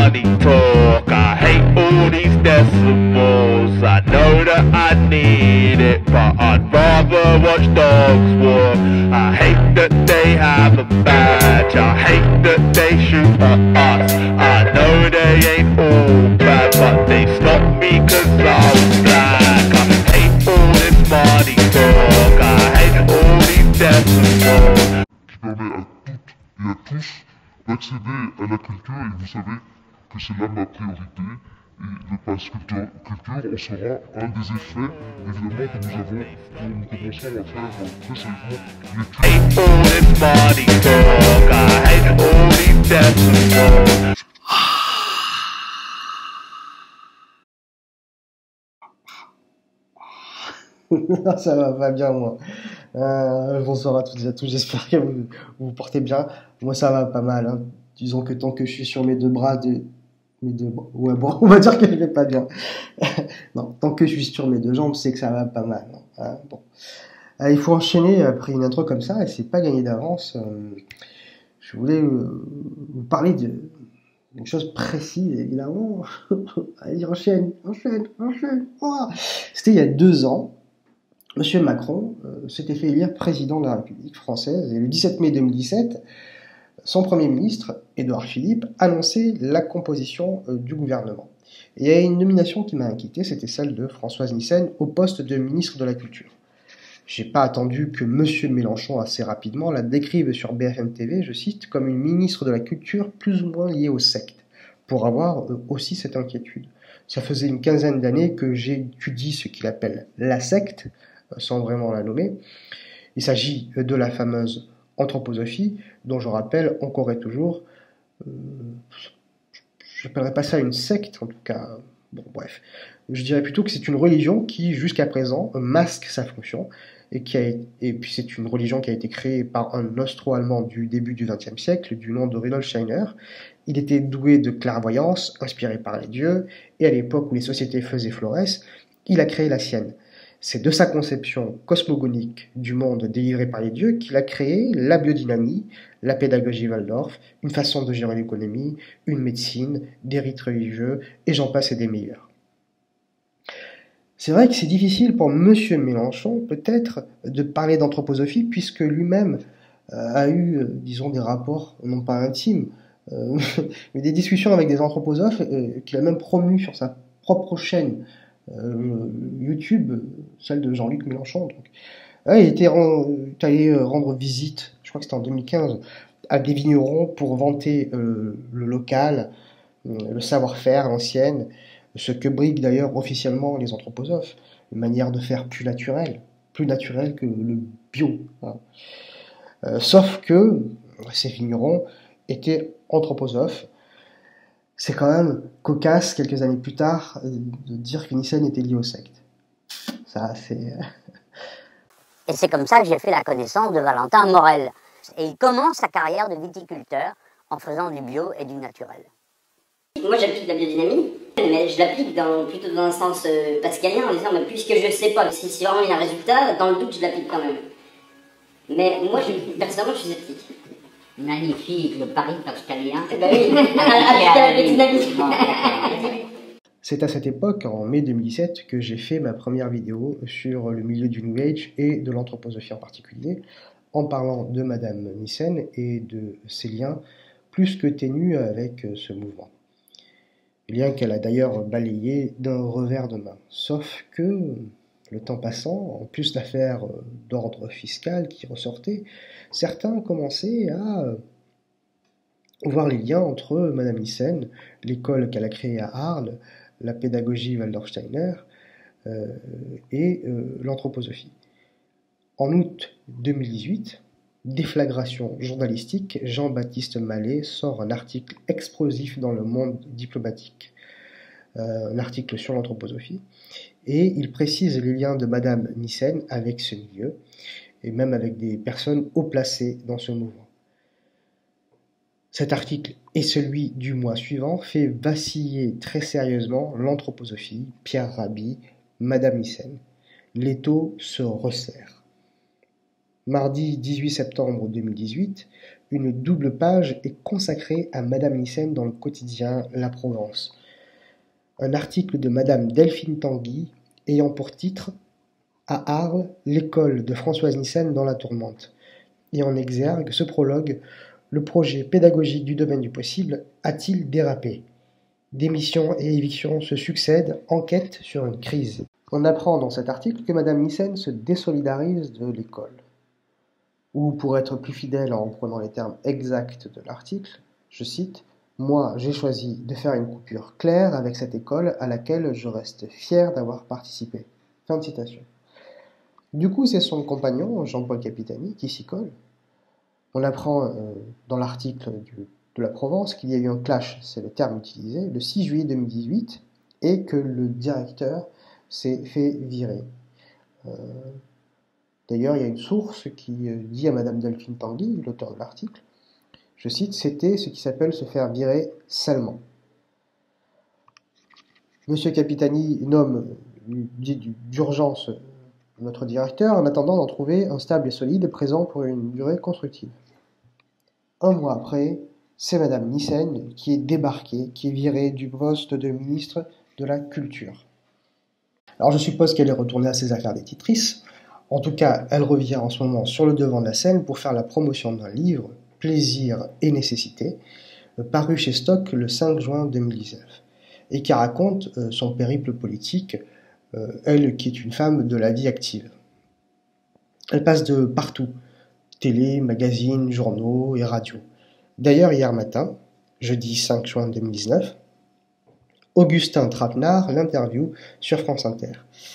money talk. I hate all these decimals. I know that I need it, but I'd rather watch dogs walk. I hate that they have a badge. I hate that they shoot at us. I know they ain't all bad, but they stopped me cause I was black. I hate all this money talk. I hate all these decimals. Qui permet à toutes et à tous d'accéder à la culture, et vous savez que c'est là ma priorité. Et le pass culture en sera un des effets, évidemment, que nous avons, que nous commençons à faire très sérieusement l'étude. Hate all this money talk. I hate all these decimals. Ça va pas bien, moi. Bonsoir à toutes et à tous, j'espère que vous vous portez bien. Moi, ça va pas mal, hein. Disons que tant que je suis sur mes deux bras, ouais, bon, on va dire que je vais pas bien. Non, tant que je suis sur mes deux jambes, c'est que ça va pas mal, hein. Bon. Il faut enchaîner après une intro comme ça, et c'est pas gagné d'avance. Je voulais vous parler d'une chose précise, évidemment. Allez, enchaîne. Oh. C'était il y a 2 ans. Monsieur Macron s'était fait élire président de la République française et le 17 mai 2017, son Premier ministre, Édouard Philippe, annonçait la composition du gouvernement. Et il y a une nomination qui m'a inquiété, c'était celle de Françoise Nyssen au poste de ministre de la Culture. J'ai pas attendu que Monsieur Mélenchon assez rapidement la décrive sur BFM TV, je cite, comme une ministre de la Culture plus ou moins liée aux sectes, pour avoir aussi cette inquiétude. Ça faisait une quinzaine d'années que j'étudie ce qu'il appelle la secte, sans vraiment la nommer. Il s'agit de la fameuse anthroposophie, dont je rappelle encore et toujours, je n'appellerais pas ça une secte, en tout cas, bon bref, je dirais plutôt que c'est une religion qui, jusqu'à présent, masque sa fonction, et puis c'est une religion qui a été créée par un Austro-Allemand du début du XXe siècle, du nom de Rudolf Steiner. Il était doué de clairvoyance, inspiré par les dieux, et à l'époque où les sociétés faisaient florès, il a créé la sienne. C'est de sa conception cosmogonique du monde délivré par les dieux qu'il a créé la biodynamie, la pédagogie Waldorf, une façon de gérer l'économie, une médecine, des rites religieux, et j'en passe et des meilleurs. C'est vrai que c'est difficile pour Monsieur Mélenchon, peut-être, de parler d'anthroposophie, puisque lui-même a eu, disons, des rapports, non pas intimes, mais des discussions avec des anthroposophes qu'il a même promus sur sa propre chaîne YouTube, celle de Jean-Luc Mélenchon. Donc. Il était allé rendre visite, je crois que c'était en 2015, à des vignerons pour vanter le local, le savoir-faire, l'ancienne, ce que briguent d'ailleurs officiellement les anthroposophes, une manière de faire plus naturelle que le bio. Hein. Sauf que ces vignerons étaient anthroposophes. C'est quand même cocasse, quelques années plus tard, de dire que Nyssen était lié aux sectes. Ça, c'est... Et c'est comme ça que j'ai fait la connaissance de Valentin Morel. Et il commence sa carrière de viticulteur en faisant du bio et du naturel. Moi j'applique la biodynamie, mais je l'applique plutôt dans un sens pascalien en disant mais puisque je ne sais pas si vraiment il y a un résultat, dans le doute je l'applique quand même. Mais moi personnellement je suis sceptique. Magnifique, le pari pascalien. Bah oui, appliquer la biodynamie. C'est à cette époque, en mai 2017, que j'ai fait ma première vidéo sur le milieu du New Age et de l'anthroposophie en particulier, en parlant de Madame Nyssen et de ses liens plus que ténus avec ce mouvement. Lien qu'elle a d'ailleurs balayé d'un revers de main. Sauf que, le temps passant, en plus d'affaires d'ordre fiscal qui ressortaient, certains commençaient à voir les liens entre Madame Nyssen, l'école qu'elle a créée à Arles, la pédagogie Waldorf Steiner et l'anthroposophie. En août 2018, déflagration journalistique, Jean-Baptiste Mallet sort un article explosif dans le Monde diplomatique, un article sur l'anthroposophie, et il précise les liens de Madame Nyssen avec ce milieu, et même avec des personnes haut placées dans ce mouvement. Cet article et celui du mois suivant fait vaciller très sérieusement l'anthroposophie, Pierre Rabhi, Madame Nyssen. L'étau se resserre. Mardi 18 septembre 2018, une double page est consacrée à Madame Nyssen dans le quotidien La Provence. Un article de Madame Delphine Tanguy ayant pour titre « À Arles, l'école de Françoise Nyssen dans la tourmente » et en exergue ce prologue « Le projet pédagogique du domaine du possible a-t-il dérapé ?» Démissions et évictions se succèdent, enquête sur une crise. On apprend dans cet article que Madame Nyssen se désolidarise de l'école. Ou pour être plus fidèle en reprenant les termes exacts de l'article, je cite « Moi, j'ai choisi de faire une coupure claire avec cette école à laquelle je reste fier d'avoir participé. » Fin de citation. Du coup, c'est son compagnon, Jean-Paul Capitani, qui s'y colle. On apprend dans l'article de La Provence qu'il y a eu un clash, c'est le terme utilisé, le 6 juillet 2018, et que le directeur s'est fait virer. D'ailleurs, il y a une source qui dit à Madame Delphine Tanguy, l'auteur de l'article, je cite, « C'était ce qui s'appelle se faire virer salement. » Monsieur Capitani nomme d'urgence notre directeur en attendant d'en trouver un stable et solide présent pour une durée constructive. Un mois après, c'est Madame Nyssen qui est débarquée, qui est virée du poste de ministre de la Culture. Alors je suppose qu'elle est retournée à ses affaires d'éditrice. En tout cas, elle revient en ce moment sur le devant de la scène pour faire la promotion d'un livre, Plaisir et nécessité, paru chez Stock le 5 juin 2019, et qui raconte son périple politique, elle qui est une femme de la vie active. Elle passe de partout, télé, magazines, journaux et radio. D'ailleurs, hier matin, jeudi 5 juin 2019, Augustin Trapenard l'interview sur France Inter.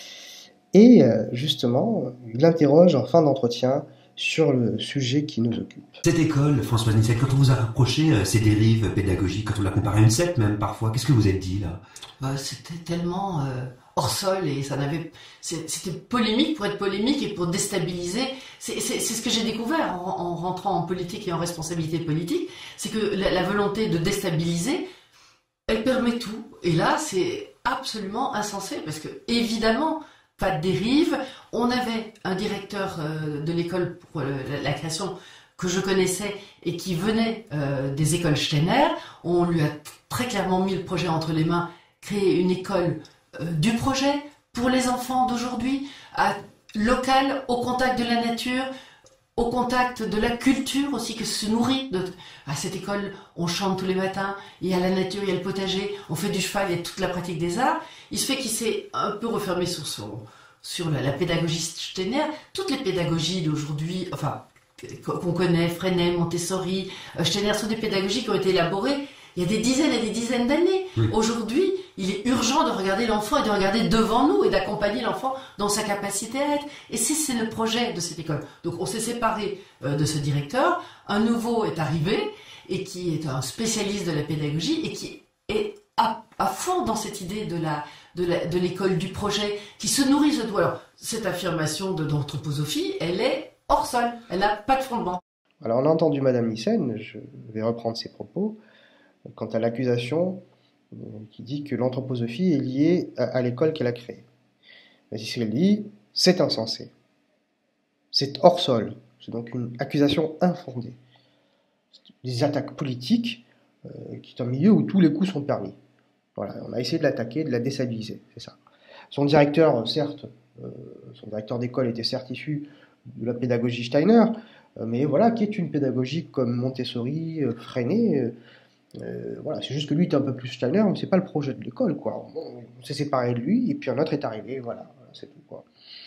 Et justement, il l'interroge en fin d'entretien sur le sujet qui nous occupe. Cette école, Françoise Nyssen, quand on vous a reproché ses dérives pédagogiques, quand on l'a comparé à une secte même parfois, qu'est-ce que vous êtes dit là? C'était tellement hors sol et c'était polémique pour être polémique et pour déstabiliser. C'est ce que j'ai découvert en rentrant en politique et en responsabilité politique, c'est que la volonté de déstabiliser, elle permet tout. Et là, c'est absolument insensé parce que évidemment, pas de dérive. On avait un directeur de l'école pour la création que je connaissais et qui venait des écoles Steiner. On lui a très clairement mis le projet entre les mains, créer une école du projet pour les enfants d'aujourd'hui, locale, au contact de la nature, au contact de la culture aussi, que se nourrit. À cette école, on chante tous les matins, il y a la nature, il y a le potager, on fait du cheval, il y a toute la pratique des arts. Il se fait qu'il s'est un peu refermé sur la pédagogie Steiner. Toutes les pédagogies d'aujourd'hui, enfin, qu'on connaît, Freinet, Montessori, Steiner, sont des pédagogies qui ont été élaborées il y a des dizaines et des dizaines d'années. Oui. Aujourd'hui, il est urgent de regarder l'enfant et de regarder devant nous et d'accompagner l'enfant dans sa capacité à être. Et c'est le projet de cette école. Donc on s'est séparé de ce directeur. Un nouveau est arrivé et qui est un spécialiste de la pédagogie et qui est à fond dans cette idée de l'école du projet, qui se nourrit de tout. Alors, cette affirmation d'anthroposophie, elle est hors sol. Elle n'a pas de fondement. Alors on a entendu Madame Nyssen, je vais reprendre ses propos, quant à l'accusation qui dit que l'anthroposophie est liée à l'école qu'elle a créée. Mais si elle dit, c'est insensé. C'est hors sol. C'est donc une accusation infondée. Des attaques politiques, qui est un milieu où tous les coups sont permis. Voilà, on a essayé de l'attaquer, de la déstabiliser, c'est ça. Son directeur, certes, son directeur d'école était certes issu de la pédagogie Steiner, mais voilà, qui est une pédagogie comme Montessori, Freinet. Voilà, c'est juste que lui était un peu plus Steiner, mais c'est pas le projet de l'école, quoi. On s'est séparé de lui, et puis un autre est arrivé, voilà, c'est tout, quoi.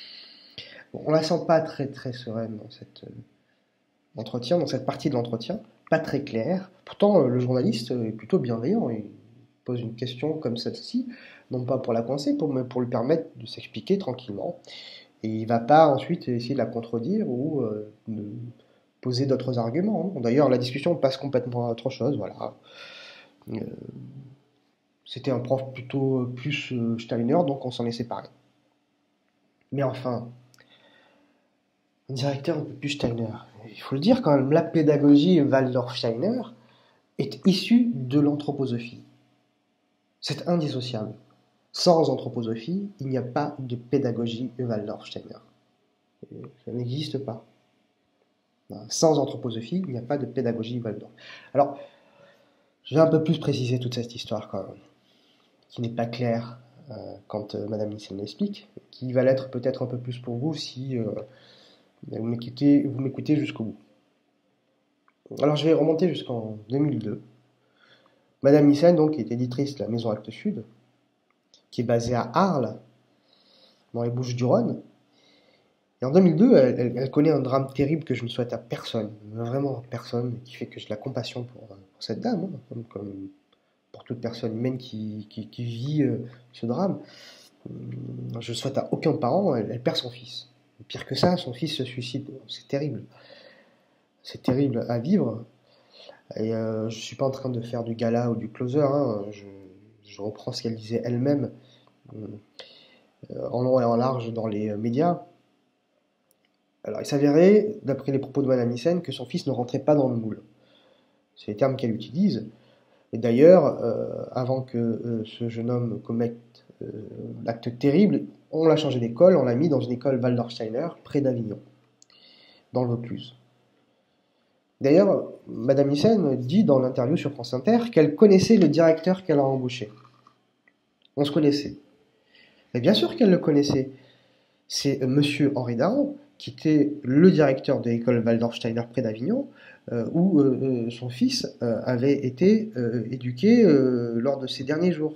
Bon, on la sent pas très très sereine dans cet entretien, dans cette partie de l'entretien, pas très claire. Pourtant, le journaliste est plutôt bienveillant, il pose une question comme celle-ci, non pas pour la coincer, mais pour lui permettre de s'expliquer tranquillement. Et il va pas ensuite essayer de la contredire ou de poser d'autres arguments. D'ailleurs, la discussion passe complètement à autre chose, voilà. C'était un prof plutôt plus Steiner, donc on s'en est séparé. Mais enfin, un directeur un peu plus Steiner. Il faut le dire quand même, la pédagogie Waldorf-Steiner est issue de l'anthroposophie. C'est indissociable. Sans anthroposophie, il n'y a pas de pédagogie Waldorf-Steiner. Ça n'existe pas. Sans anthroposophie, il n'y a pas de pédagogie Waldorf. Alors, je vais un peu plus préciser toute cette histoire quand même, qui n'est pas claire quand Madame Nissen l'explique, qui va l'être peut-être un peu plus pour vous si vous m'écoutez jusqu'au bout. Alors, je vais remonter jusqu'en 2002. Madame Nissen, donc, est éditrice de la Maison Actes Sud, qui est basée à Arles, dans les Bouches-du-Rhône. Et en 2002, elle connaît un drame terrible que je ne souhaite à personne, vraiment à personne, qui fait que j'ai de la compassion pour cette dame, hein, comme pour toute personne humaine qui vit ce drame. Je ne souhaite à aucun parent, elle perd son fils. Et pire que ça, son fils se suicide. C'est terrible. C'est terrible à vivre. Et je ne suis pas en train de faire du gala ou du closer, hein, je reprends ce qu'elle disait elle-même en long et en large dans les médias. Alors, il s'avérait, d'après les propos de Madame Nissen, que son fils ne rentrait pas dans le moule. C'est les termes qu'elle utilise. Et d'ailleurs, avant que ce jeune homme commette l'acte terrible, on l'a changé d'école, on l'a mis dans une école Waldorfsteiner, près d'Avignon, dans le Vaucluse. D'ailleurs, Madame Nissen dit dans l'interview sur France Inter qu'elle connaissait le directeur qu'elle a embauché. On se connaissait. Mais bien sûr qu'elle le connaissait. C'est Monsieur Henri Dahan, qui était le directeur de l'école Waldorfsteiner près d'Avignon, où son fils avait été éduqué lors de ses derniers jours.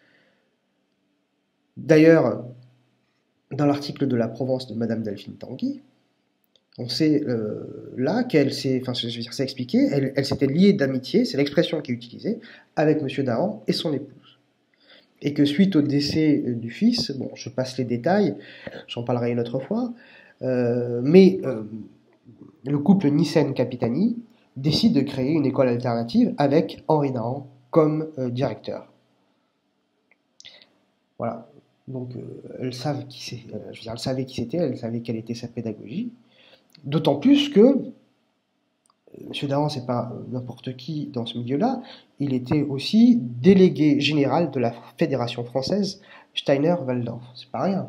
D'ailleurs, dans l'article de la Provence de Madame Delphine Tanguy, on sait là qu'elle s'est, enfin je veux dire, c'est expliqué, elle s'était liée d'amitié, c'est l'expression qui est utilisée, avec Monsieur Dahan et son épouse. Et que suite au décès du fils, bon, je passe les détails, j'en parlerai une autre fois, mais le couple Nissen-Capitani décide de créer une école alternative avec Henri Dahan comme directeur. Voilà. Donc elles savent qui c'est, je veux dire, elles savaient qui c'était, elles savaient quelle était sa pédagogie. D'autant plus que M. Dahan, c'est pas n'importe qui dans ce milieu-là, il était aussi délégué général de la Fédération française Steiner-Waldorf. C'est pas rien.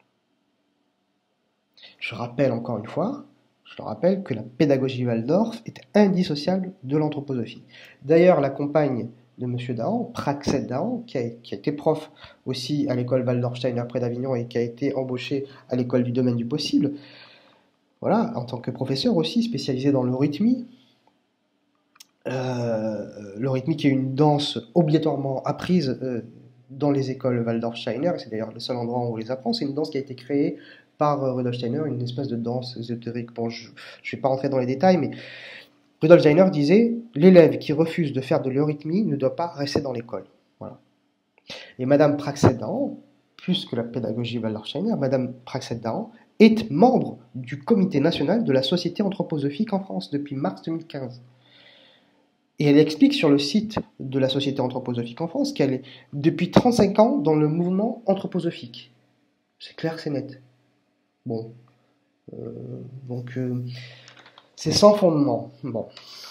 Je rappelle encore une fois, que la pédagogie Waldorf est indissociable de l'anthroposophie. D'ailleurs, la compagne de M. Dahan, Praxed Dahan, qui a été prof aussi à l'école Waldorfsteiner près d'Avignon et qui a été embauchée à l'école du domaine du possible, voilà, en tant que professeur aussi, spécialisé dans l'eurythmie. L'eurythmie qui est une danse obligatoirement apprise dans les écoles Waldorfsteiner, c'est d'ailleurs le seul endroit où on les apprend, c'est une danse qui a été créée par Rudolf Steiner, une espèce de danse ésotérique. Bon, je ne vais pas rentrer dans les détails, mais Rudolf Steiner disait « L'élève qui refuse de faire de l'eurythmie ne doit pas rester dans l'école. » Voilà. Et Madame Praxed Dahan, plus que la pédagogie Waldorfsteiner, Madame Praxed Dahan est membre du comité national de la Société anthroposophique en France depuis mars 2015. Et elle explique sur le site de la Société anthroposophique en France qu'elle est depuis 35 ans dans le mouvement anthroposophique. C'est clair, c'est net. Bon. Donc, c'est sans fondement. Bon.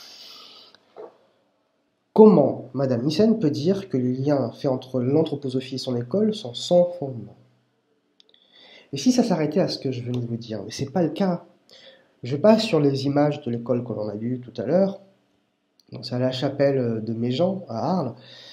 Comment Madame Nissen peut dire que les liens faits entre l'anthroposophie et son école sont sans fondement? Et si ça s'arrêtait à ce que je venais de vous dire, mais c'est pas le cas. Je passe sur les images de l'école que l'on a vues tout à l'heure. C'est à la chapelle de Méjean, à Arles.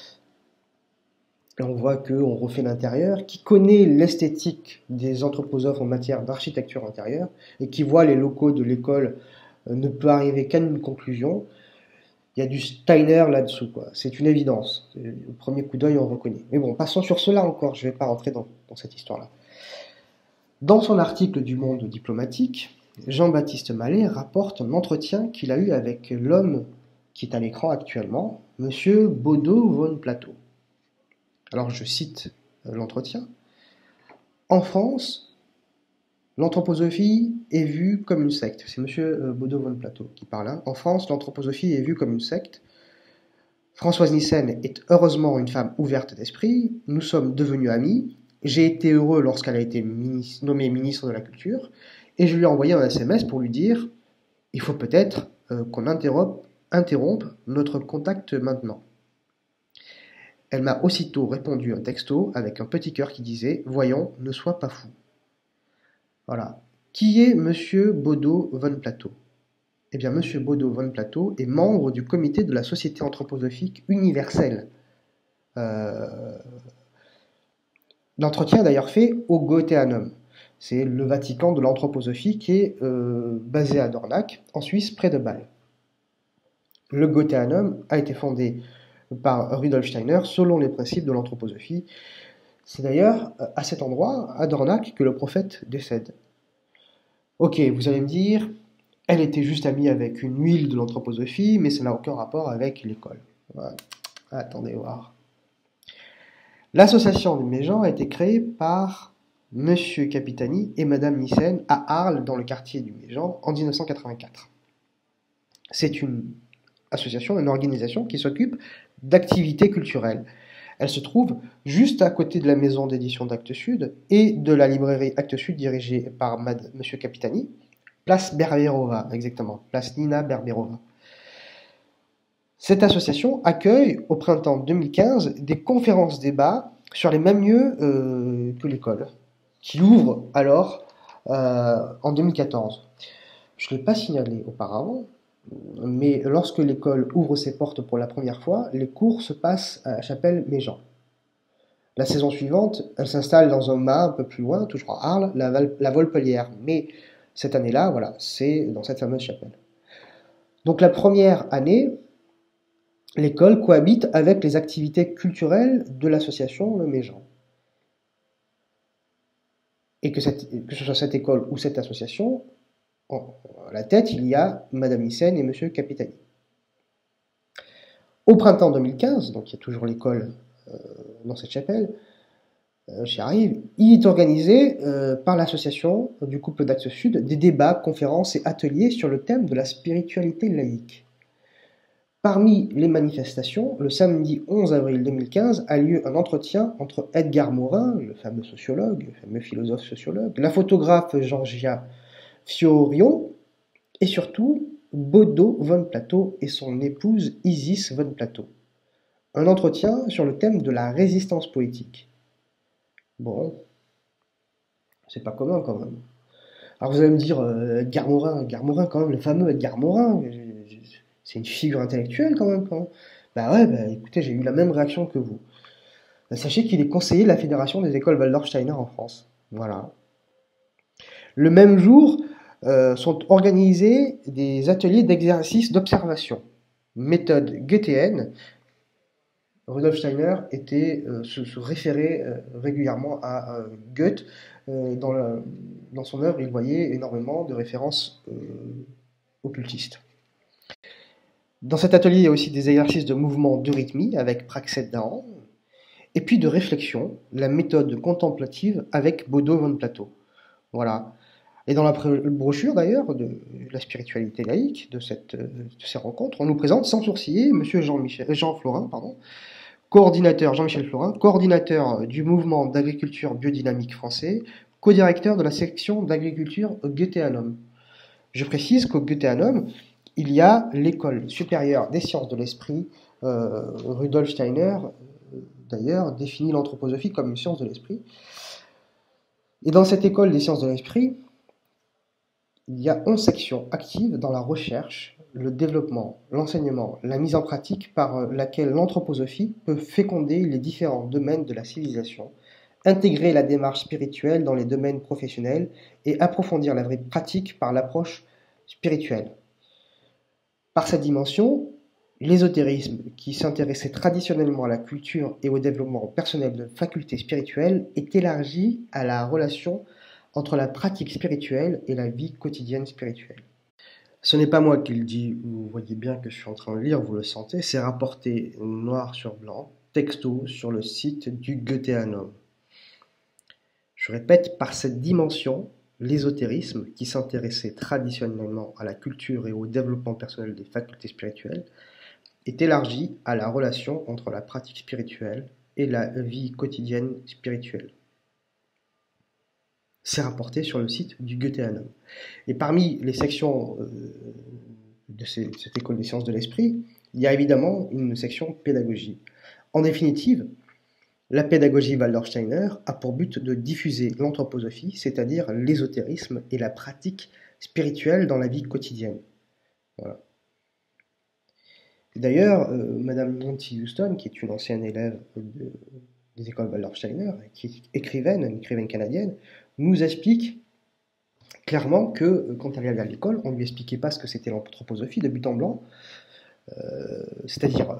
Et on voit qu'on refait l'intérieur. Qui connaît l'esthétique des anthroposophes en matière d'architecture intérieure et qui voit les locaux de l'école ne peut arriver qu'à une conclusion. Il y a du Steiner là-dessous, quoi. C'est une évidence. Au premier coup d'œil, on reconnaît. Mais bon, passons sur cela encore. Je ne vais pas rentrer dans cette histoire-là. Dans son article du Monde diplomatique, Jean-Baptiste Mallet rapporte un entretien qu'il a eu avec l'homme qui est à l'écran actuellement, M. Bodo von Plateau. Alors je cite l'entretien. En France, l'anthroposophie est vue comme une secte. C'est M. Bodo von Plateau qui parle. Hein. En France, l'anthroposophie est vue comme une secte. Françoise Nissen est heureusement une femme ouverte d'esprit. Nous sommes devenus amis. J'ai été heureux lorsqu'elle a été nommée ministre de la Culture. Et je lui ai envoyé un SMS pour lui dire « Il faut peut-être qu'on interrompe notre contact maintenant. » Elle m'a aussitôt répondu un texto avec un petit cœur qui disait « Voyons, ne sois pas fou. » Voilà. Qui est Monsieur Bodo von Plateau? Eh bien, M. Bodo von Plato est membre du comité de la Société anthroposophique universelle. L'entretien est d'ailleurs fait au Goetheanum. C'est le Vatican de l'anthroposophie qui est basé à Dornach, en Suisse, près de Bâle. Le Goetheanum a été fondé par Rudolf Steiner selon les principes de l'anthroposophie. C'est d'ailleurs à cet endroit, à Dornach, que le prophète décède. Ok, vous allez me dire, elle était juste amie avec une huile de l'anthroposophie, mais ça n'a aucun rapport avec l'école. Ouais. Attendez voir. L'association des Méjean a été créée par M. Capitani et Mme Nissen à Arles, dans le quartier du Méjean, en 1984. C'est une association, une organisation qui s'occupe d'activités culturelles. Elle se trouve juste à côté de la maison d'édition d'Actes Sud et de la librairie Actes Sud dirigée par M. Capitani, place Berberova, exactement, place Nina Berberova. Cette association accueille au printemps 2015 des conférences-débats sur les mêmes lieux que l'école, qui ouvre alors en 2014. Je ne l'ai pas signalé auparavant, mais lorsque l'école ouvre ses portes pour la première fois, les cours se passent à la chapelle Méjean. La saison suivante, elle s'installe dans un mât un peu plus loin, toujours à Arles, la Volpellière. Mais cette année-là, voilà, c'est dans cette fameuse chapelle. Donc la première année, l'école cohabite avec les activités culturelles de l'association Le Méjean. Et que ce soit cette école ou cette association, à la tête, il y a Madame Nissen et Monsieur Capitani. Au printemps 2015, donc il y a toujours l'école dans cette chapelle, j'y arrive, il est organisé par l'association du couple d'Actes Sud des débats, conférences et ateliers sur le thème de la spiritualité laïque. Parmi les manifestations, le samedi 11 avril 2015 a lieu un entretien entre Edgar Morin, le fameux sociologue, le fameux philosophe sociologue, la photographe Georgia Fiorion, et surtout Bodo von Plato et son épouse Isis von Plato. Un entretien sur le thème de la résistance poétique. Bon, c'est pas commun quand même. Alors vous allez me dire, Edgar Morin quand même, le fameux Edgar Morin, c'est une figure intellectuelle quand même. Bah ouais, bah écoutez, j'ai eu la même réaction que vous. Sachez qu'il est conseiller de la Fédération des écoles Waldorf-Steiner en France. Voilà. Le même jour, sont organisés des ateliers d'exercice d'observation. Méthode goethéenne. Rudolf Steiner se référait régulièrement à Goethe. Dans son œuvre, il voyait énormément de références occultistes. Dans cet atelier, il y a aussi des exercices de mouvement d'eurythmie avec Praxède Dahan, et puis de réflexion, la méthode contemplative avec Bodo von Plato. Voilà. Et dans la brochure d'ailleurs de la spiritualité laïque de ces rencontres, on nous présente sans sourciller M. Jean Florin, Jean-Michel Florin, coordinateur du mouvement d'agriculture biodynamique français, co-directeur de la section d'agriculture au Goetheanum. Je précise qu'au Goetheanum, il y a l'école supérieure des sciences de l'esprit. Rudolf Steiner, d'ailleurs, définit l'anthroposophie comme une science de l'esprit. Et dans cette école des sciences de l'esprit, il y a 11 sections actives dans la recherche, le développement, l'enseignement, la mise en pratique par laquelle l'anthroposophie peut féconder les différents domaines de la civilisation, intégrer la démarche spirituelle dans les domaines professionnels et approfondir la vraie pratique par l'approche spirituelle. Par cette dimension, l'ésotérisme, qui s'intéressait traditionnellement à la culture et au développement personnel de facultés spirituelles, est élargi à la relation entre la pratique spirituelle et la vie quotidienne spirituelle. Ce n'est pas moi qui le dis, vous voyez bien que je suis en train de lire, vous le sentez, c'est rapporté noir sur blanc, texto, sur le site du Goetheanum. Je répète, par cette dimension, l'ésotérisme, qui s'intéressait traditionnellement à la culture et au développement personnel des facultés spirituelles, est élargi à la relation entre la pratique spirituelle et la vie quotidienne spirituelle. C'est rapporté sur le site du Goetheanum. Et parmi les sections de cette école des sciences de l'esprit, il y a évidemment une section pédagogie. En définitive, la pédagogie Waldorf-Steiner a pour but de diffuser l'anthroposophie, c'est-à-dire l'ésotérisme et la pratique spirituelle dans la vie quotidienne. Voilà. D'ailleurs, Madame Nancy Houston, qui est une ancienne élève des écoles Waldorf-Steiner, qui est une écrivaine canadienne, nous explique clairement que quand elle allait à l'école, on ne lui expliquait pas ce que c'était l'anthroposophie de but en blanc, c'est-à-dire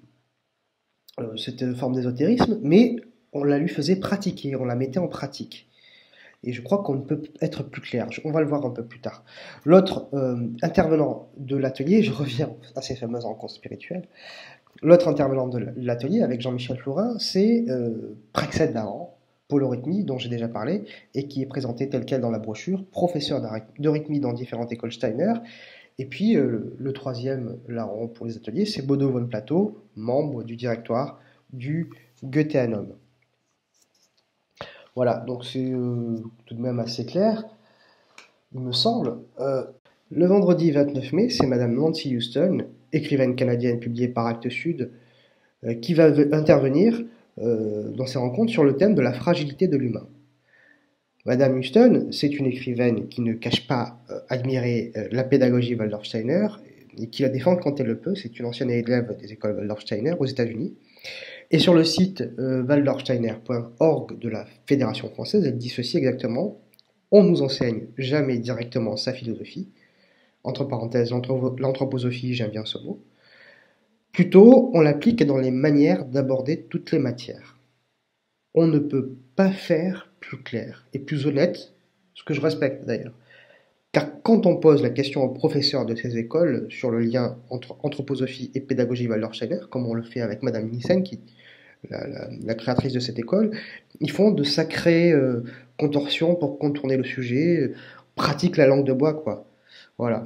cette forme d'ésotérisme, mais on la lui faisait pratiquer, on la mettait en pratique. Et je crois qu'on ne peut être plus clair. On va le voir un peu plus tard. L'autre intervenant de l'atelier, je reviens à ces fameuses rencontres spirituelles, l'autre intervenant de l'atelier avec Jean-Michel Florin, c'est Praxède Dahan, polorythmie, dont j'ai déjà parlé, et qui est présenté tel quel dans la brochure, professeur de rythmie dans différentes écoles Steiner. Et puis le troisième larron pour les ateliers, c'est Bodo von Plato, membre du directoire du Goetheanum. Voilà, donc c'est tout de même assez clair, il me semble. Le vendredi 29 mai, c'est Madame Nancy Houston, écrivaine canadienne publiée par Actes Sud, qui va intervenir dans ces rencontres sur le thème de la fragilité de l'humain. Madame Houston, c'est une écrivaine qui ne cache pas admirer la pédagogie Waldorf-Steiner et qui la défend quand elle le peut. C'est une ancienne élève des écoles Waldorf-Steiner aux États-Unis. Et sur le site waldorfsteiner.org de la Fédération française, elle dit ceci exactement: on nous enseigne jamais directement sa philosophie, entre parenthèses l'anthroposophie, j'aime bien ce mot. Plutôt, on l'applique dans les manières d'aborder toutes les matières. On ne peut pas faire plus clair et plus honnête, ce que je respecte d'ailleurs. Car quand on pose la question aux professeurs de ces écoles sur le lien entre anthroposophie et pédagogie Waldorf-Steiner, comme on le fait avec Madame Nissen, qui la créatrice de cette école, ils font de sacrées contorsions pour contourner le sujet, pratiquent la langue de bois, quoi. Voilà.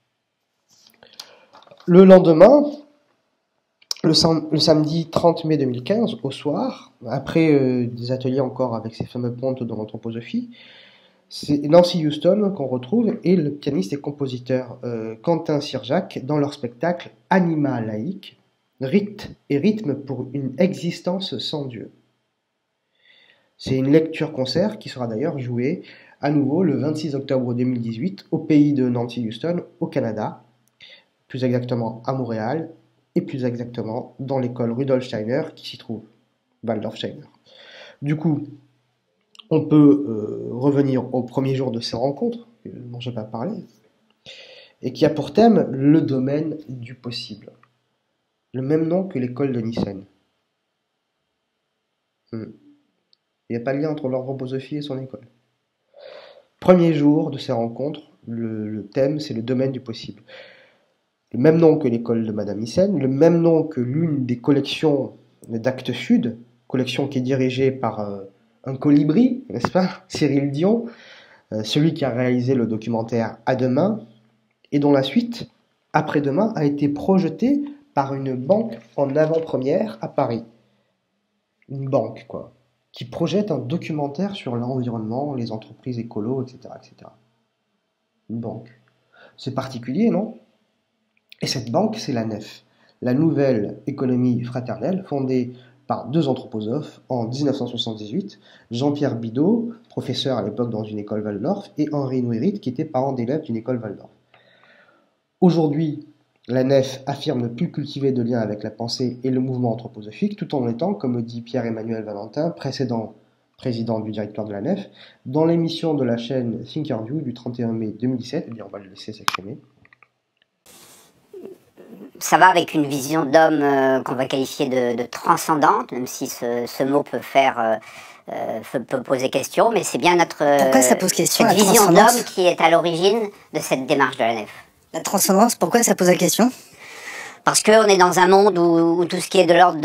Le lendemain, le samedi 30 mai 2015, au soir, après des ateliers encore avec ces fameux pontes dans l'anthroposophie, c'est Nancy Houston qu'on retrouve et le pianiste et compositeur Quentin Sirjac dans leur spectacle Anima laïque, rite et rythme pour une existence sans Dieu. C'est une lecture-concert qui sera d'ailleurs jouée à nouveau le 26 octobre 2018 au pays de Nancy Houston, au Canada, plus exactement à Montréal, et plus exactement dans l'école Rudolf Steiner qui s'y trouve, Waldorf Steiner. Du coup, on peut revenir au premier jour de ces rencontres, dont je n'ai pas parlé, et qui a pour thème le domaine du possible. Le même nom que l'école de Nissen. Il n'y a pas de lien entre l'anthroposophie et son école. Premier jour de ces rencontres, le thème c'est le domaine du possible. Le même nom que l'école de Madame Nissen, le même nom que l'une des collections d'Actes Sud, collection qui est dirigée par un colibri, n'est-ce pas, Cyril Dion, celui qui a réalisé le documentaire À demain, et dont la suite, Après-demain, a été projetée par une banque en avant-première à Paris. Une banque, quoi, qui projette un documentaire sur l'environnement, les entreprises écolo, etc., etc. Une banque. C'est particulier, non ? Et cette banque, c'est la NEF, la Nouvelle Économie Fraternelle, fondée par deux anthroposophes en 1978, Jean-Pierre Bidault, professeur à l'époque dans une école Waldorf, et Henri Nouérit, qui était parent d'élève d'une école Waldorf. Aujourd'hui, la NEF affirme ne plus cultiver de lien avec la pensée et le mouvement anthroposophique, tout en étant, comme le dit Pierre-Emmanuel Valentin, précédent président du directoire de la NEF, dans l'émission de la chaîne Thinkerview du 31 mai 2017, eh bien on va le laisser s'exprimer. Ça va avec une vision d'homme qu'on va qualifier de transcendante, même si ce mot peut peut poser question, mais c'est bien Pourquoi ça pose question, cette vision d'homme qui est à l'origine de cette démarche de la NEF. La transcendance, pourquoi ça pose la question? Parce qu'on est dans un monde où tout ce qui est de l'ordre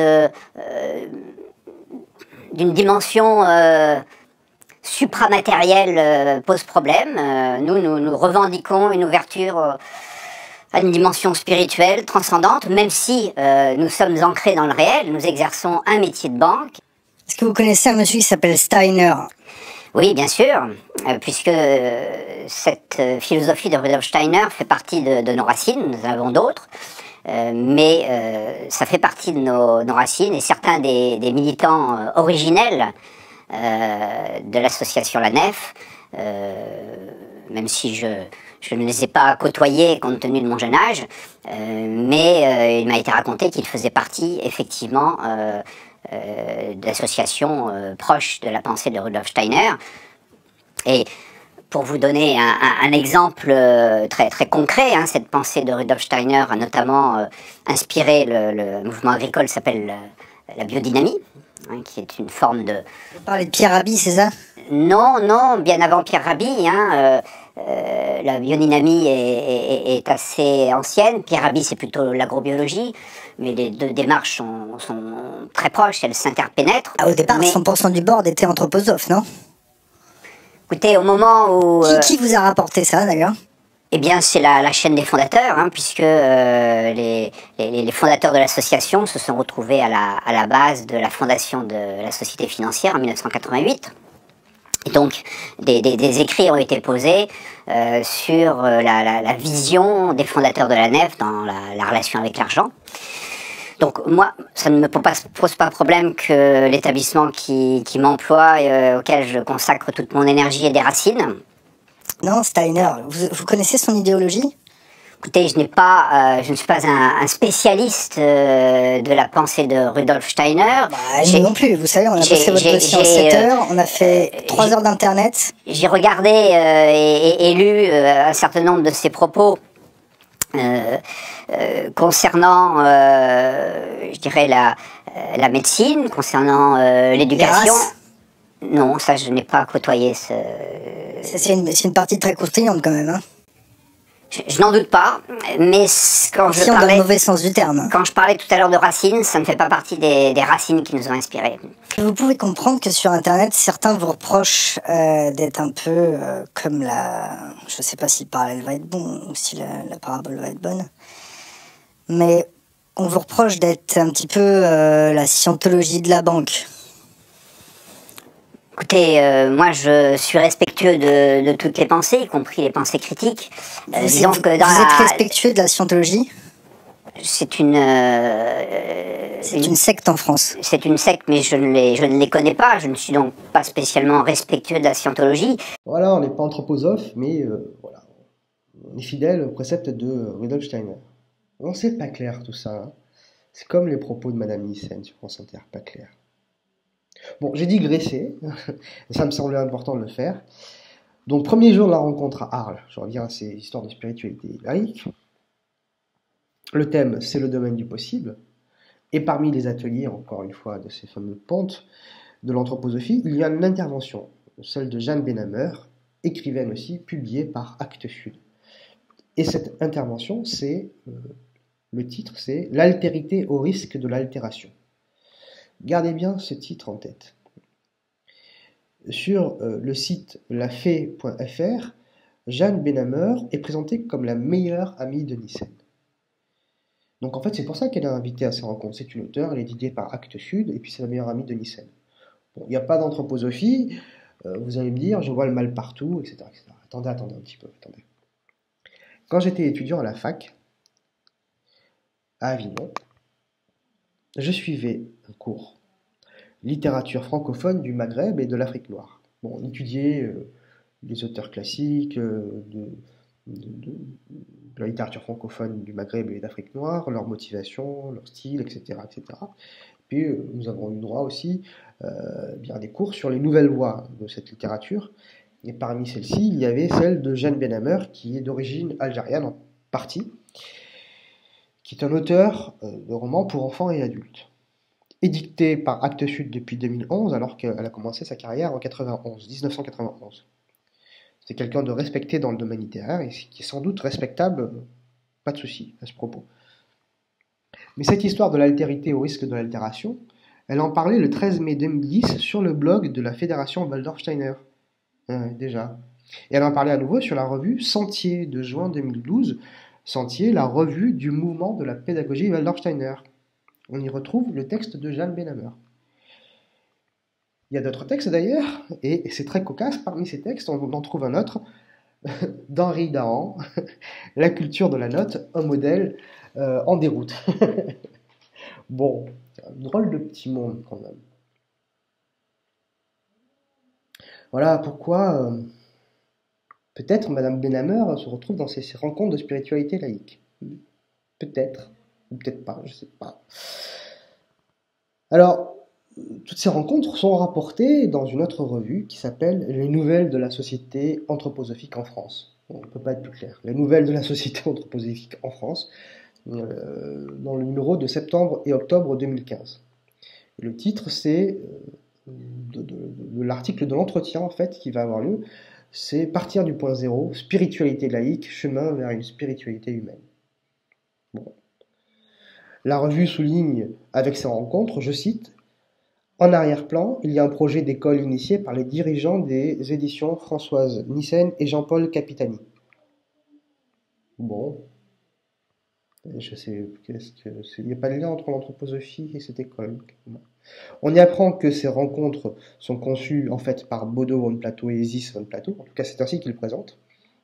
d'une dimension supramatérielle pose problème. Nous revendiquons une ouverture à une dimension spirituelle, transcendante, même si nous sommes ancrés dans le réel, nous exerçons un métier de banque. Est-ce que vous connaissez un monsieur qui s'appelle Steiner? Oui, bien sûr, puisque cette philosophie de Rudolf Steiner fait partie de nos racines, nous en avons d'autres, mais ça fait partie de nos racines, et certains des militants originels de l'association La Nef même si je ne les ai pas côtoyés compte tenu de mon jeune âge, mais il m'a été raconté qu'il faisait partie effectivement d'associations proches de la pensée de Rudolf Steiner. Et pour vous donner un exemple très, très concret, hein, cette pensée de Rudolf Steiner a notamment inspiré le mouvement agricole qui s'appelle la biodynamie, hein, qui est une forme de... Vous parlez de Pierre Rabhi, c'est ça? Non, non, bien avant Pierre Rabhi, hein, la biodynamie est assez ancienne. Pierre Rabhi, c'est plutôt l'agrobiologie, mais les deux démarches sont très proches, elles s'interpénètrent. Ah, au départ, mais... 100% du board était anthroposophe, non? Écoutez, au moment où... Qui vous a rapporté ça, d'ailleurs? Eh bien, c'est la chaîne des fondateurs, hein, puisque les fondateurs de l'association se sont retrouvés à la base de la fondation de la société financière en 1988. Et donc, des écrits ont été posés sur la vision des fondateurs de la nef dans la relation avec l'argent. Donc moi, ça ne me pose pas problème que l'établissement qui m'emploie, auquel je consacre toute mon énergie ait des racines. Non, Steiner, vous connaissez son idéologie? Écoutez, je ne suis pas un spécialiste de la pensée de Rudolf Steiner. Nous non plus, vous savez, on a bossé votre dossier en 7 heures, on a fait 3 heures d'internet. J'ai regardé et lu un certain nombre de ses propos concernant, je dirais, la médecine, concernant l'éducation. Non, ça je n'ai pas côtoyé C'est une partie très croustillante quand même, hein. Je n'en doute pas, mais quand je dans parlais... le mauvais sens du terme. Quand je parlais tout à l'heure de racines, ça ne fait pas partie des racines qui nous ont inspirés. Vous pouvez comprendre que sur Internet, certains vous reprochent d'être un peu comme je ne sais pas si le parallèle va être bon ou si la parabole va être bonne, mais on vous reproche d'être un petit peu la scientologie de la banque. Écoutez, moi je suis respectueux de toutes les pensées, y compris les pensées critiques. Vous êtes respectueux de la scientologie? C'est une secte en France. C'est une secte, mais je ne les connais pas. Je ne suis donc pas spécialement respectueux de la scientologie. Voilà, on n'est pas anthroposophe, mais voilà, on est fidèle au précepte de Rudolf Steiner. Non, c'est pas clair tout ça. Hein. C'est comme les propos de Madame Nyssen sur France Inter, pas clair. Bon, j'ai digressé, ça me semblait important de le faire. Donc, premier jour de la rencontre à Arles, je reviens à ces histoires de spiritualité laïque. Le thème, c'est le domaine du possible. Et parmi les ateliers, encore une fois, de ces fameux pontes de l'anthroposophie, il y a une intervention, celle de Jeanne Benhammer, écrivaine aussi, publiée par Actes Sud. Et cette intervention, le titre, c'est « L'altérité au risque de l'altération ». Gardez bien ce titre en tête. Sur le site lafé.fr, Jeanne Benhammer est présentée comme la meilleure amie de Nyssen. Donc en fait, c'est pour ça qu'elle est invitée à ces rencontres. C'est une auteure, elle est guidée par Actes Sud, et puis c'est la meilleure amie de Nyssen. Bon, il n'y a pas d'anthroposophie, vous allez me dire, je vois le mal partout, etc. etc. Attendez un petit peu, attendez. Quand j'étais étudiant à la fac, à Avignon, je suivais un cours littérature francophone du Maghreb et de l'Afrique noire. Bon, on étudiait les auteurs classiques de la littérature francophone du Maghreb et d'Afrique noire, leur motivation, leur style, etc. etc. Puis nous avons eu droit aussi bien des cours sur les nouvelles voies de cette littérature. Et parmi celles-ci, il y avait celle de Jeanne Benhammer, qui est d'origine algérienne en partie, qui est un auteur de romans pour enfants et adultes. Édictée par Actes Sud depuis 2011, alors qu'elle a commencé sa carrière en 1991. C'est quelqu'un de respecté dans le domaine littéraire, et qui est sans doute respectable, pas de souci à ce propos. Mais cette histoire de l'altérité au risque de l'altération, elle en parlait le 13 mai 2010 sur le blog de la Fédération Waldorf-Steiner. Déjà. Et elle en parlait à nouveau sur la revue Sentier de juin 2012, Sentier, la revue du mouvement de la pédagogie Waldorf-Steiner. On y retrouve le texte de Jeanne Benhammer. Il y a d'autres textes d'ailleurs, et c'est très cocasse. Parmi ces textes, on en trouve un autre d'Henri Dahan, La culture de la note, un modèle en déroute. Bon, un drôle de petit monde quand même. Voilà pourquoi Peut-être Madame Benhammer se retrouve dans ces rencontres de spiritualité laïque. Peut-être, ou peut-être pas, je sais pas. Alors, toutes ces rencontres sont rapportées dans une autre revue qui s'appelle Les Nouvelles de la Société Anthroposophique en France. On ne peut pas être plus clair. Les Nouvelles de la Société Anthroposophique en France, dans le numéro de septembre et octobre 2015. Et le titre, c'est de l'article de l'entretien en fait qui va avoir lieu, c'est Partir du point zéro, spiritualité laïque, chemin vers une spiritualité humaine. Bon. La revue souligne avec ces rencontres, je cite, en arrière-plan, il y a un projet d'école initié par les dirigeants des éditions Françoise Nyssen et Jean-Paul Capitani. Bon, je sais, il n'y a pas de lien entre l'anthroposophie et cette école. On y apprend que ces rencontres sont conçues en fait par Bodo von Plato et Isis von Plato, en tout cas c'est ainsi qu'ils le présentent,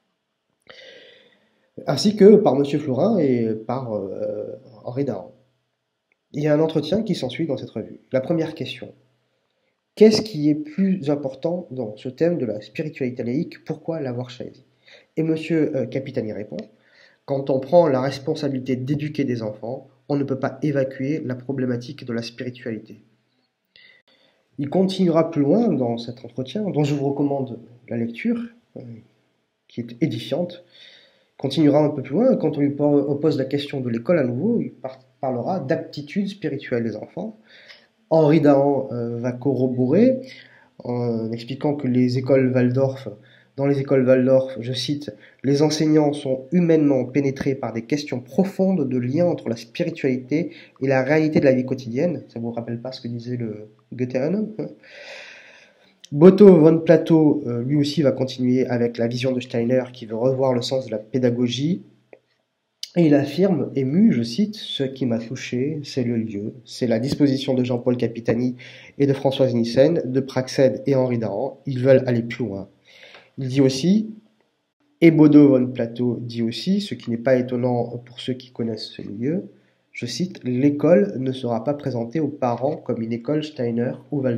ainsi que par M. Florin et par Henri Dahan. Il y a un entretien qui s'ensuit dans cette revue. La première question. Qu'est-ce qui est plus important dans ce thème de la spiritualité laïque? Pourquoi l'avoir choisi? Et M. Capitani répond, quand on prend la responsabilité d'éduquer des enfants, on ne peut pas évacuer la problématique de la spiritualité. Il continuera plus loin dans cet entretien, dont je vous recommande la lecture, qui est édifiante. Il continuera un peu plus loin, quand on lui pose la question de l'école à nouveau, il parlera d'aptitude spirituelle des enfants. Henri Dahan va corroborer en expliquant que dans les écoles Waldorf, je cite, les enseignants sont humainement pénétrés par des questions profondes de lien entre la spiritualité et la réalité de la vie quotidienne. Ça ne vous rappelle pas ce que disait le Goetheanum? Bodo von Plato, lui aussi, va continuer avec la vision de Steiner qui veut revoir le sens de la pédagogie. Et il affirme, ému, je cite, « Ce qui m'a touché, c'est le lieu, c'est la disposition de Jean-Paul Capitani et de Françoise Nyssen, de Praxède et Henri Dahan. Ils veulent aller plus loin. » Il dit aussi, et Bodo von Plato dit aussi, ce qui n'est pas étonnant pour ceux qui connaissent ce lieu, je cite, « L'école ne sera pas présentée aux parents comme une école Steiner ou Waldorf. »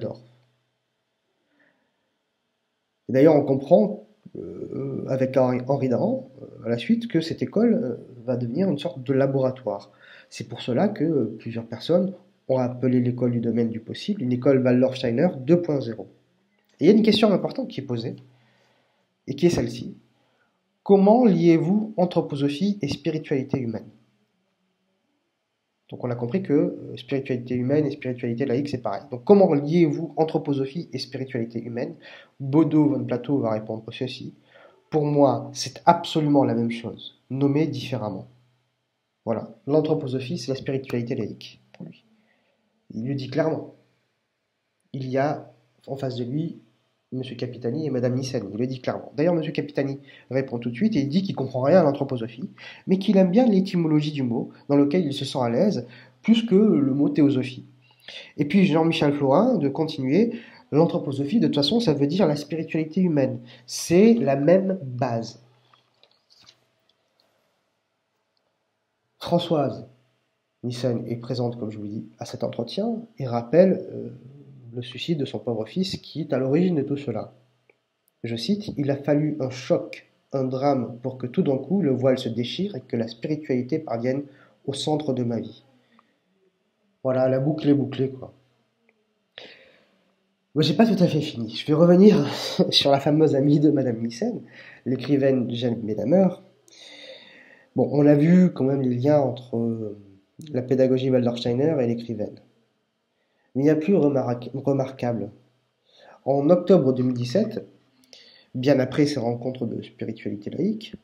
D'ailleurs, on comprend avec Henri Dahan, à la suite, que cette école va devenir une sorte de laboratoire. C'est pour cela que plusieurs personnes ont appelé l'école du domaine du possible une école Waldorf-Steiner 2.0. Et il y a une question importante qui est posée, et qui est celle-ci. Comment liez-vous anthroposophie et spiritualité humaine? Donc on a compris que spiritualité humaine et spiritualité laïque, c'est pareil. Donc comment liez-vous anthroposophie et spiritualité humaine? Bodo von Plato va répondre ceci. Pour moi, c'est absolument la même chose, nommée différemment. Voilà, l'anthroposophie, c'est la spiritualité laïque, pour lui. Il le dit clairement. Il y a en face de lui M. Capitani et Mme Nyssen, il le dit clairement. D'ailleurs, M. Capitani répond tout de suite et il dit qu'il ne comprend rien à l'anthroposophie, mais qu'il aime bien l'étymologie du mot, dans lequel il se sent à l'aise, plus que le mot théosophie. Et puis Jean-Michel Florin, de continuer, l'anthroposophie, de toute façon, ça veut dire la spiritualité humaine. C'est la même base. Françoise Nyssen est présente, comme je vous dis, à cet entretien et rappelle le suicide de son pauvre fils qui est à l'origine de tout cela. Je cite, « Il a fallu un choc, un drame pour que tout d'un coup le voile se déchire et que la spiritualité parvienne au centre de ma vie. » Voilà, la boucle est bouclée, quoi. Moi, j'ai pas tout à fait fini. Je vais revenir sur la fameuse amie de Madame Nyssen, l'écrivaine Jeanne Benhammer. Bon, on a vu quand même les liens entre la pédagogie Waldorf-Steiner et l'écrivaine. Mais il y a plus remarquable. En octobre 2017, bien après ces rencontres de spiritualité laïque,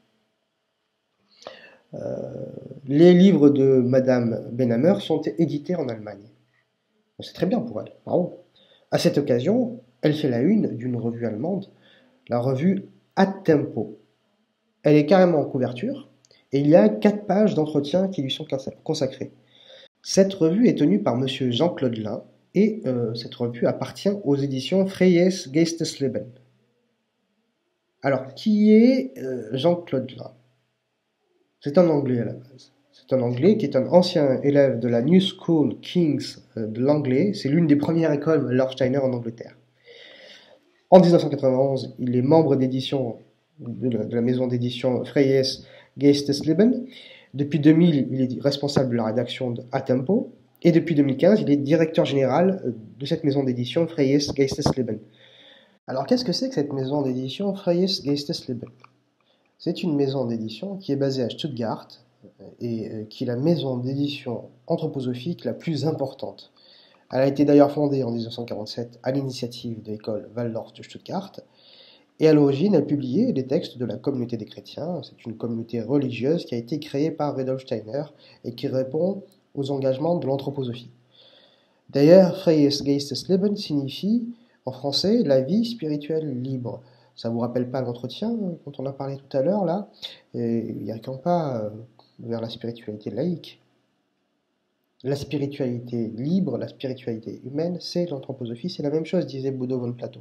les livres de Madame Benhammer sont édités en Allemagne. C'est très bien pour elle, bravo. À cette occasion, elle fait la une d'une revue allemande, la revue Ad Tempo. Elle est carrément en couverture, et il y a 4 pages d'entretien qui lui sont consacrées. Cette revue est tenue par M. Jean-Claude Lin, et cette revue appartient aux éditions Freies Geistesleben. Alors, qui est Jean-Claude Lin? C'est un Anglais à la base. C'est un Anglais qui est un ancien élève de la New School King's de l'anglais. C'est l'une des premières écoles Waldorf-Steiner en Angleterre. En 1991, il est membre d'édition de la maison d'édition Freies Geistes Leben. Depuis 2000, il est responsable de la rédaction de A Tempo. Et depuis 2015, il est directeur général de cette maison d'édition Freies Geistes Leben. Alors qu'est-ce que c'est que cette maison d'édition Freies Geistes Leben? C'est une maison d'édition qui est basée à Stuttgart et qui est la maison d'édition anthroposophique la plus importante. Elle a été d'ailleurs fondée en 1947 à l'initiative de l'école Waldorf de Stuttgart. Et à l'origine, elle publiait les textes de la communauté des chrétiens. C'est une communauté religieuse qui a été créée par Rudolf Steiner et qui répond aux engagements de l'anthroposophie. D'ailleurs, Freies Geistes Leben signifie en français la vie spirituelle libre. Ça vous rappelle pas l'entretien dont on a parlé tout à l'heure là? Il n'y a qu'un pas vers la spiritualité laïque. La spiritualité libre, la spiritualité humaine, c'est l'anthroposophie, c'est la même chose, disait Bodo von Plato.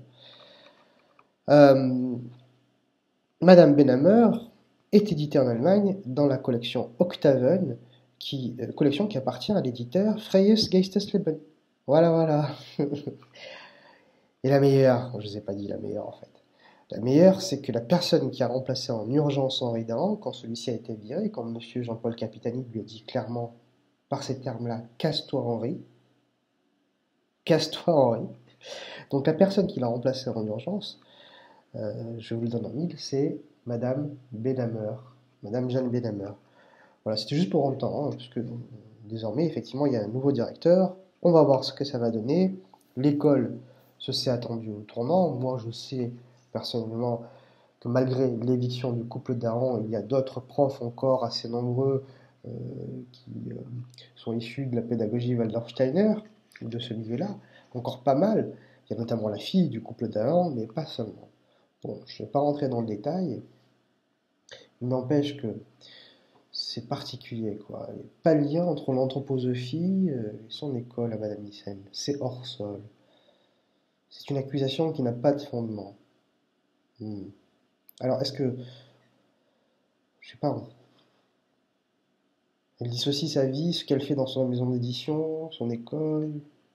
Madame Benhammer est éditée en Allemagne dans la collection Octaven, collection qui appartient à l'éditeur Freies Geistes Leben. Voilà. Et la meilleure, je ne vous ai pas dit la meilleure en fait. La meilleure, c'est que la personne qui a remplacé en urgence Henri Dahan, quand celui-ci a été viré, quand M. Jean-Paul Capitani lui a dit clairement, par ces termes-là, casse-toi Henri. Casse-toi Henri. Donc la personne qui l'a remplacé en urgence, je vous le donne en mille, c'est Madame Benhammer, Madame Jeanne Benhammer. Voilà, c'était juste pour rendre temps, hein, parce que désormais, effectivement, il y a un nouveau directeur. On va voir ce que ça va donner. L'école se s'est attendue au tournant. Moi, je sais personnellement que malgré l'éviction du couple Dahan, il y a d'autres profs encore assez nombreux qui sont issus de la pédagogie Waldorf Steiner, de ce milieu-là, encore pas mal. Il y a notamment la fille du couple Dahan, mais pas seulement. Bon, je ne vais pas rentrer dans le détail, il n'empêche que c'est particulier, quoi. Il n'y a pas de lien entre l'anthroposophie et son école à Madame Nyssen. C'est hors sol. C'est une accusation qui n'a pas de fondement. Alors, est-ce que... Je sais pas... Elle dissocie sa vie, ce qu'elle fait dans son maison d'édition, son école.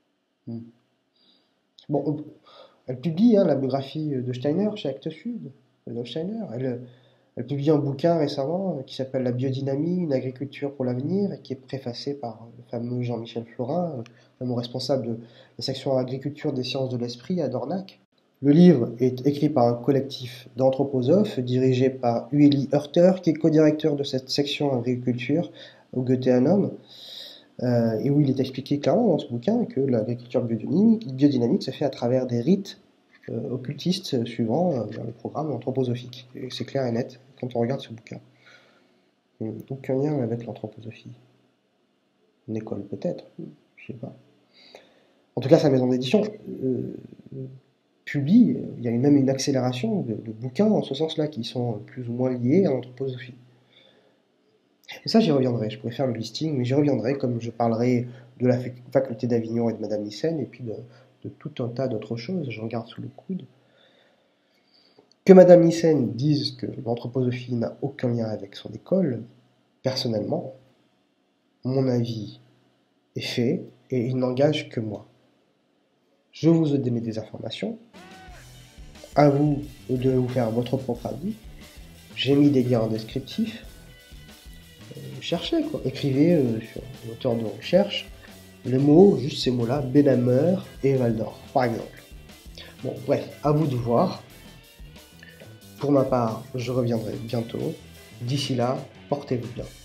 Bon, elle publie la biographie de Steiner chez Actes Sud, de Steiner. Elle publie un bouquin récemment qui s'appelle La biodynamie, une agriculture pour l'avenir, et qui est préfacé par le fameux Jean-Michel Florin, le responsable de la section agriculture des sciences de l'esprit à Dornach. Le livre est écrit par un collectif d'anthroposophes dirigé par Ueli Hörter, qui est co-directeur de cette section agriculture au Goetheanum, et où il est expliqué clairement dans ce bouquin que l'agriculture biodynamique se fait à travers des rites occultistes suivant le programme anthroposophique. Et c'est clair et net quand on regarde ce bouquin. Aucun lien avec l'anthroposophie. Une école peut-être, je sais pas. En tout cas, sa maison d'édition publie, il y a même une accélération de bouquins en ce sens-là qui sont plus ou moins liés à l'anthroposophie. Et ça, j'y reviendrai. Je pourrais faire le listing, mais j'y reviendrai comme je parlerai de la faculté d'Avignon et de Madame Nyssen, et puis de tout un tas d'autres choses. J'en garde sous le coude. Que Madame Nyssen dise que l'anthroposophie n'a aucun lien avec son école, personnellement, mon avis est fait, et il n'engage que moi. Je vous ai donné des informations. À vous de vous faire votre propre avis. J'ai mis des liens en descriptif. Cherchez, quoi. Écrivez sur le moteur de recherche les mots, juste ces mots-là, Benhammer et Waldorf, par exemple. Bon, bref, à vous de voir. Pour ma part, je reviendrai bientôt. D'ici là, portez-vous bien.